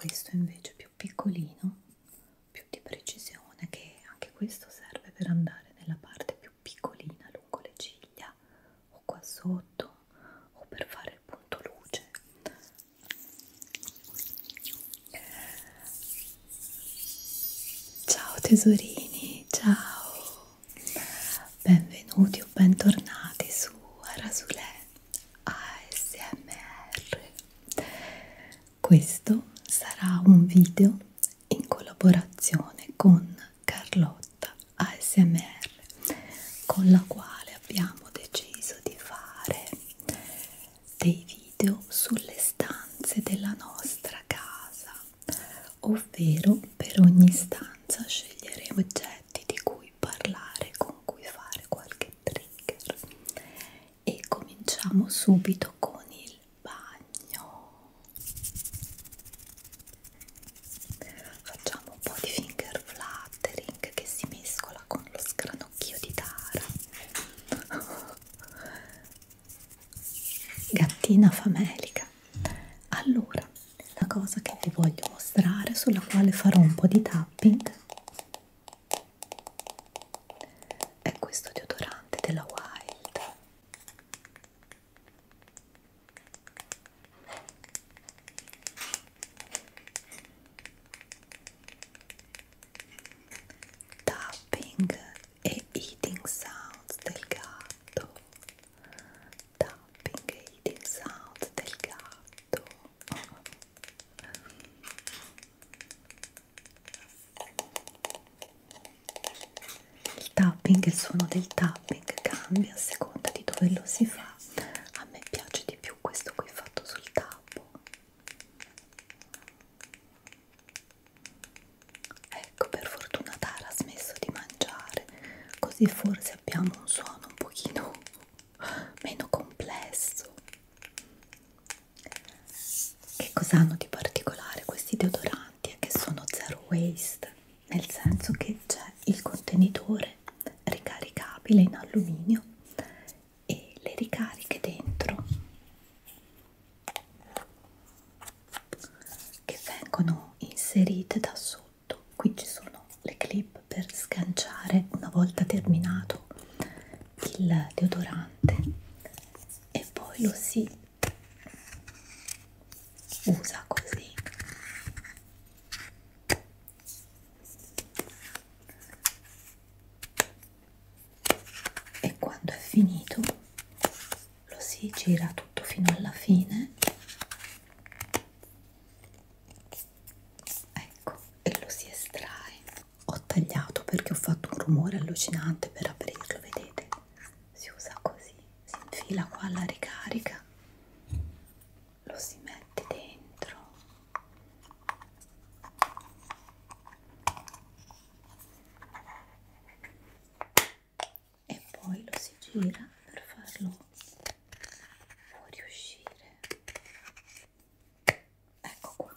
questo invece più piccolino, più di precisione, che anche questo serve per andare nella parte più piccolina lungo le ciglia o qua sotto, o per fare il punto luce. Ciao tesorini, ciao, benvenuti o bentornati su Arasulè ASMR. Questo sarà un video in collaborazione con Carlotta ASMR, con la quale abbiamo deciso di fare dei video sulle stanze della nostra casa, ovvero per ogni stanza sceglieremo oggetti di cui parlare, con cui fare qualche trigger, e cominciamo subito con il bagno. Facciamo un po' di finger fluttering che si mescola con lo scranocchio di Tara. Gattina famelica. Allora, la cosa che vi voglio mostrare, sulla quale farò un po' di tapping, è questo deodorante della Wild. Tapping e eating sounds del gatto. Tapping e eating sounds del gatto. Il tapping, il suono del tapping cambia a seconda di dove lo si fa. A me piace di più questo qui fatto sul tappo. Ecco, per fortuna Tara ha smesso di mangiare, così forse abbiamo un suono un pochino meno complesso. Che cosa hanno di particolare questi deodoranti? È che sono zero waste, nel senso che c'è il contenitore ricaricabile in alluminio e le ricariche dentro che vengono inserite da sotto. Qui ci sono le clip per sganciare una volta terminato il deodorante e poi lo si usa così. E quando è finito lo si gira tutto fino alla fine, ecco, e lo si estrae. Ho tagliato perché ho fatto un rumore allucinante per aprirlo, vedete? Si usa così, si infila qua alla ricarica, lo si mette dentro e poi lo si gira per farlo fuoriuscire. Ecco qua.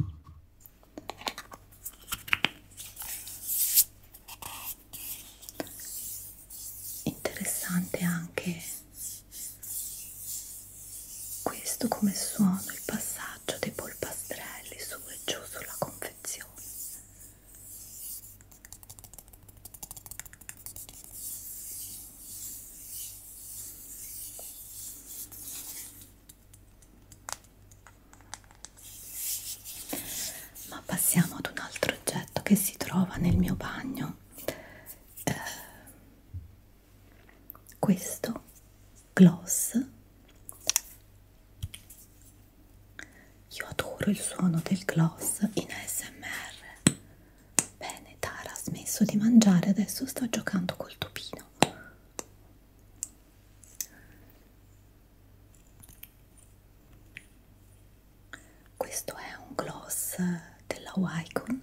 Interessante anche questo come suono, il passaggio dei polpastrelli su e giù sulla confezione. Ma passiamo ad un altro oggetto che si trova nel mio bagno. Questo gloss. Io adoro il suono del gloss in ASMR. Bene, Tara ha smesso di mangiare, adesso sta giocando col topino. Questo è un gloss della Wycon,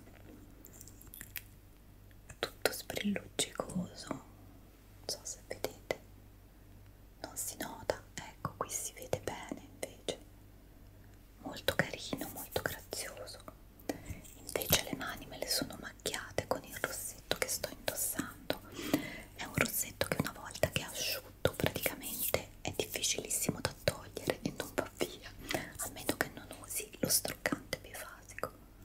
tutto sprilluccicoso, non so se vedete, non si nota, ecco qui si vede bene invece, molto carino, molto grazioso. Invece le mani me le sono macchiate con il rossetto che sto indossando. È un rossetto che una volta che è asciutto praticamente è difficilissimo da togliere e non va via, a meno che non usi lo struccante bifasico.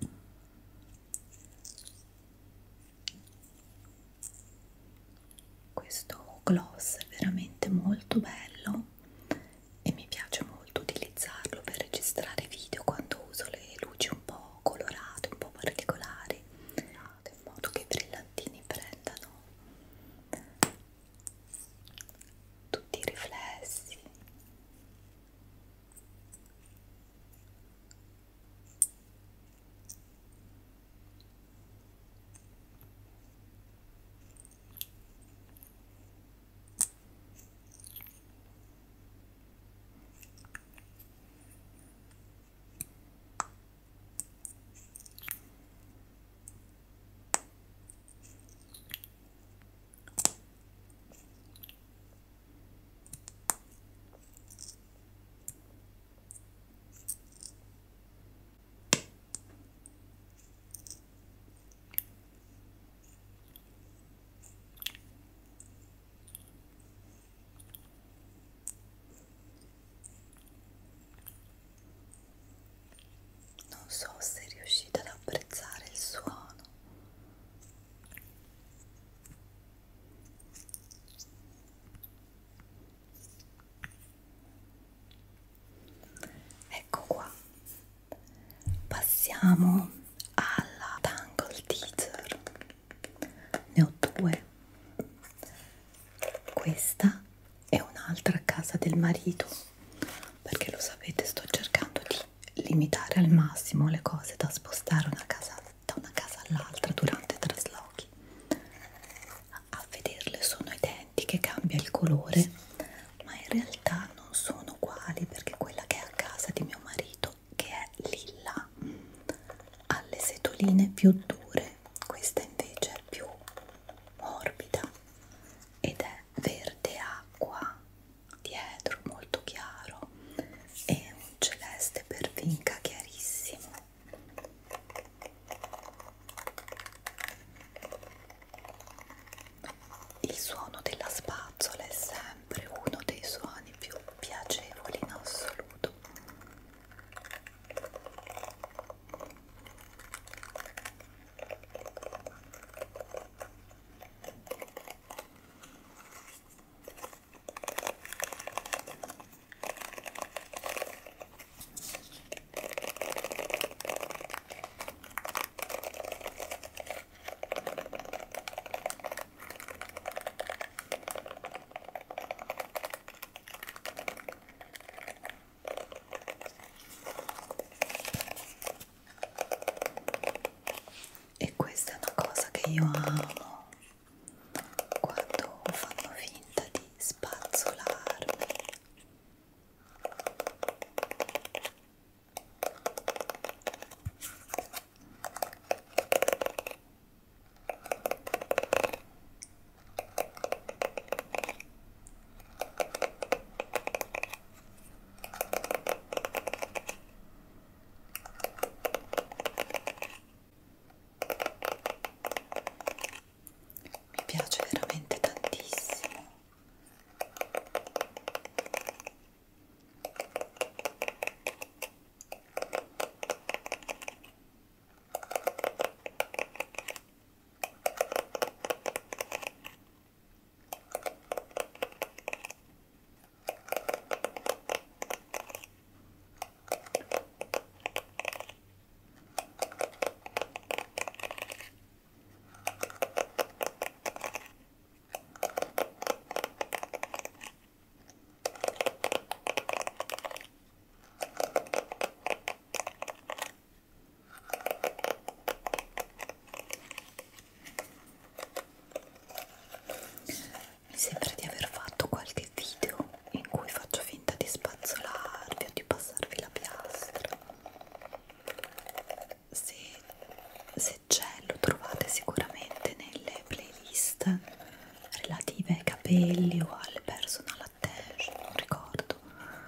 Non so se riuscite ad apprezzare il suono. Ecco qua. Passiamo alla Tangle Teaser. Ne ho due. Questa è un'altra a casa del marito, perché lo sapete, sto cercando di limitare al massimo le cose da spostare da una casa all'altra durante i traslochi. A vederle sono identiche, cambia il colore, ma in realtà non sono uguali, perché quella che è a casa di mio marito, che è lilla, ha le setoline più dure, questa invece è più morbida ed è verde acqua dietro, molto chiaro, e un celeste per vinca chiarissimo. Il suono della spazzola è sempre uno dei suoni più piacevoli in assoluto. E questa è una cosa che io amo, quando fanno finta di spazzolarmi. Mi piace veramente tantissimo. Mi sembra di aver fatto qualche video in cui faccio finta di spazzolarvi o di passarvi la piastra. Se c'è, lo trovate sicuramente nelle playlist relative ai capelli o alle personal attention, non ricordo.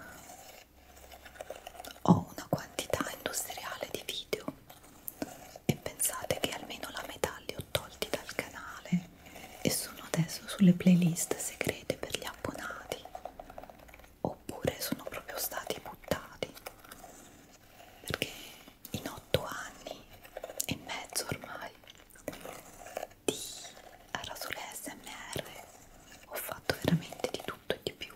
Ho una quantità industriale di video e pensate che almeno la metà li ho tolti dal canale e sono adesso sulle playlist segrete per gli abbonati, oppure sono proprio stati buttati, perché in 8 anni e mezzo ormai di Rasole ASMR ho fatto veramente di tutto e di più.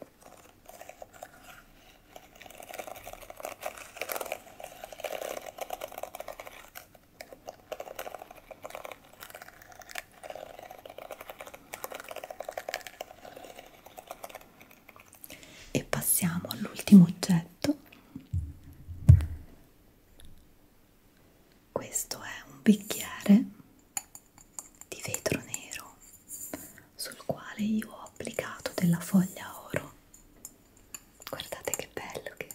E passiamo all'ultimo oggetto. Questo è un bicchiere di vetro nero sul quale io ho applicato della foglia oro. Guardate che bello che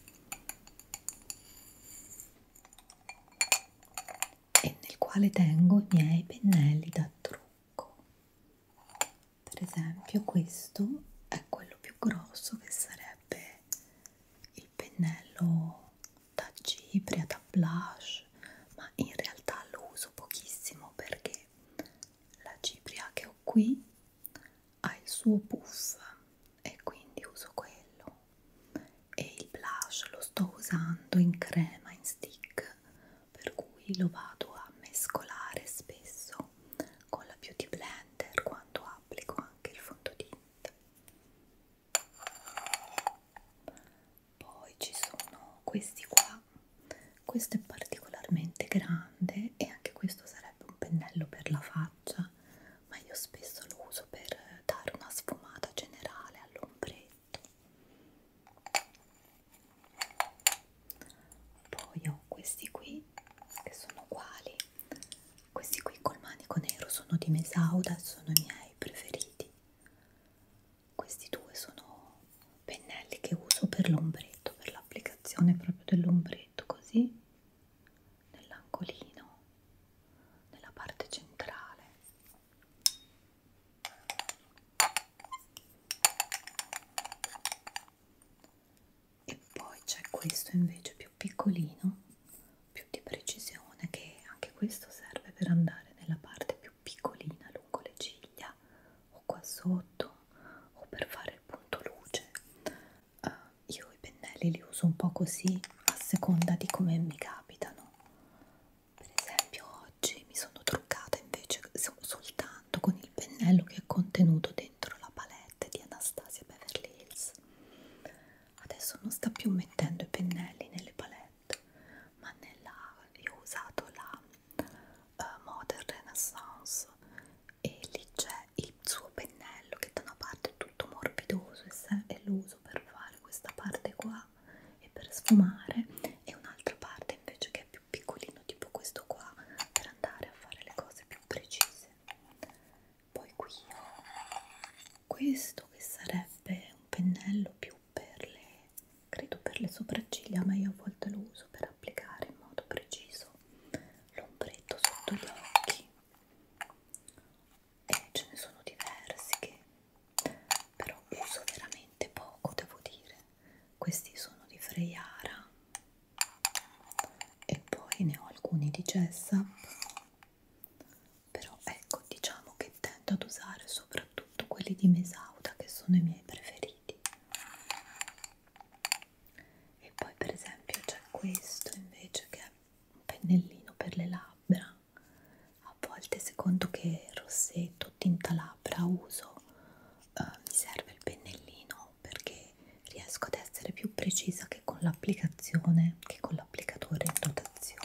è. E nel quale tengo i miei pennelli da trucco. Per esempio questo è quello più grosso, che sarebbe il pennello da cipria, da blush, ma in realtà lo uso pochissimo perché la cipria che ho qui ha il suo puff e quindi uso quello, e il blush lo sto usando in crema, in stick, poi lo vado a mescolare spesso con la Beauty Blender quando applico anche il fondotinta. Poi ci sono questi qua, questo è particolarmente grande e anche questo sarebbe un pennello per la faccia, ma io spesso lo uso per dare una sfumata generale all'ombretto. Poi ho questi qui che sono uguali, questi qui col manico nero sono di Mesauda e sono i miei preferiti. Questi due sono pennelli che uso per l'ombretto, per l'applicazione proprio dell'ombretto, così nell'angolino, nella parte centrale. E poi c'è questo invece più piccolino, più di precisione, che anche questo serve per andare nella parte più piccolina lungo le ciglia o qua sotto, o per fare il punto luce. Io i pennelli li uso un po' così a seconda di come mi capitano. Per esempio oggi mi sono truccata invece soltanto con il pennello che è contenuto dentro la palette di Anastasia Beverly Hills. Adesso non sta più mettendo i pennelli nelle palette, ma io ho usato la Modern Renaissance e lì c'è il suo pennello che da una parte è tutto morbidoso e lo uso per fare questa parte qua e per sfumare, e un'altra parte invece che è più piccolino, tipo questo qua, per andare a fare le cose più precise. Poi qui ho questo che sarebbe un pennello più credo per le sopracciglia, ma io a volte lo uso per applicare in modo preciso l'ombretto sotto gli occhi, e ce ne sono diversi che però uso veramente poco, devo dire. Questi sono di Freyara e poi ne ho alcuni di Jessap, però ecco, diciamo che tendo ad usare soprattutto quelli di Mesauda, che sono i miei preferiti. E poi per esempio c'è questo invece che è un pennellino per le labbra. A volte, secondo che rossetto o tinta labbra uso, mi serve il pennellino perché riesco ad essere più precisa che con l'applicazione, che con l'applicatore in dotazione.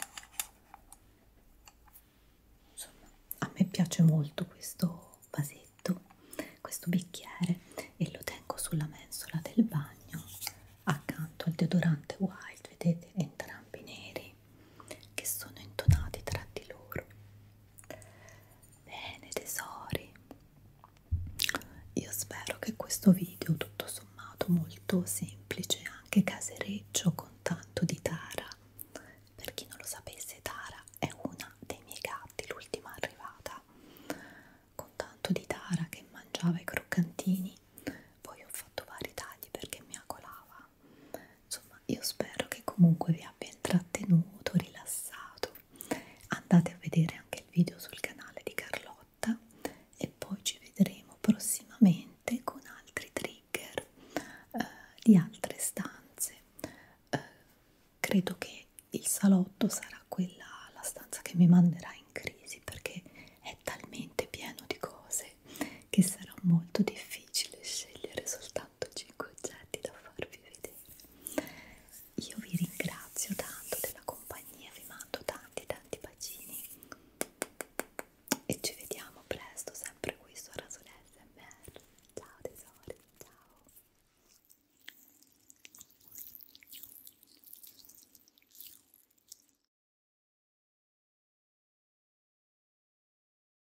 Insomma, a me piace molto questo vasetto, questo bicchiere, e lo tengo sulla mensola del bagno accanto al deodorante Wild, vedete, entrambi neri che sono intonati tra di loro. Bene tesori, io spero che questo video, tutto sommato molto semplice, anche casereccio, con tanto di Tara. Per chi non lo sapesse, Tara è una dei miei gatti, l'ultima arrivata, con tanto di Tara che mangiava i croccantini. Poi ho fatto vari tagli perché mi accolava. Insomma, io spero che comunque vi abbia intrattenuto, rilassato. Andate a vedere anche il video sul canale di Carlotta e poi ci vedremo prossimamente con altri trigger di altre stanze. Credo che il salotto sarà la stanza che mi manderà in